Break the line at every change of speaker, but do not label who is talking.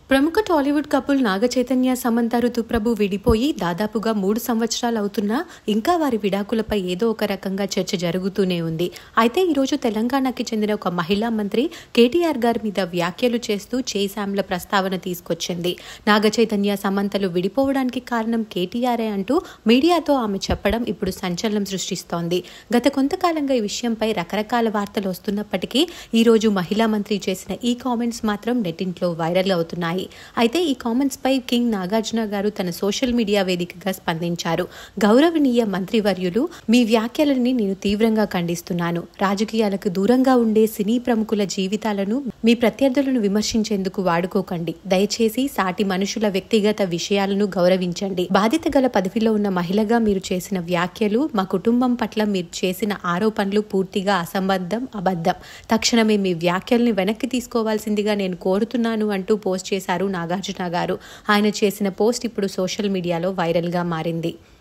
ప్రముఖ Tollywood couple Naga Chaitanya Samantha Ruth Prabhu విడిపోయి దాదాపుగా 3 సంవత్సరాలు అవుతున్నా ఇంకా వారి విడాకులపై ఏదో ఒక రకంగా చర్చ జరుగుతూనే ఉంది. అయితే ఈరోజు తెలంగాణకి చెందిన ఒక మహిళా మంత్రి కేటీఆర్ గారి మీద వ్యాఖ్యలు చేస్తూ చేశాంల ప్రస్తావన తీసుకొచ్చింది. నాగ చైతన్య సమంతలు విడిపోవడానికి కారణం కేటీఆరే అంటూ మీడియాతో ఆమె చెప్పడం ఇప్పుడు సంచలనం సృష్టిస్తోంది. గత కొంతకాలంగా ఈ విషయంపై రకరకాల వార్తలు వస్తున్నప్పటికీ ఈరోజు మహిళా మంత్రి చేసిన ఈ కామెంట్స్ మాత్రం నెట్టింట్లో వైరల్ అవుతున్నాయి. అయితే ఈ కామెంట్స్ పై కింగ్ నాగార్జున గారు తన సోషల్ మీడియా వేదికగా స్పందించారు. గౌరవనీయ మంత్రివర్యులు, మీ వ్యాఖ్యలని నేను తీవ్రంగా ఖండిస్తున్నాను. రాజకీయాలకు దూరంగా ఉండే సినీ ప్రముఖుల జీవితాలను మీ ప్రత్యర్థులను విమర్శించేందుకు వాడుకోకండి. దయచేసి సాటి మనుషుల వ్యక్తిగత విషయాలను గౌరవించండి. బాధ్యత గల పదవిలో ఉన్న మహిళగా మీరు చేసిన వ్యాఖ్యలు, మా కుటుంబం పట్ల మీరు చేసిన ఆరోపణలు పూర్తిగా అసంబద్ధం, అబద్ధం. తక్షణమే మీ వ్యాఖ్యల్ని వెనక్కి తీసుకోవాల్సిందిగా నేను కోరుతున్నాను అంటూ పోస్ట్ చేశారు నాగార్జున గారు. ఆయన చేసిన పోస్ట్ ఇప్పుడు సోషల్ మీడియాలో వైరల్ గా మారింది.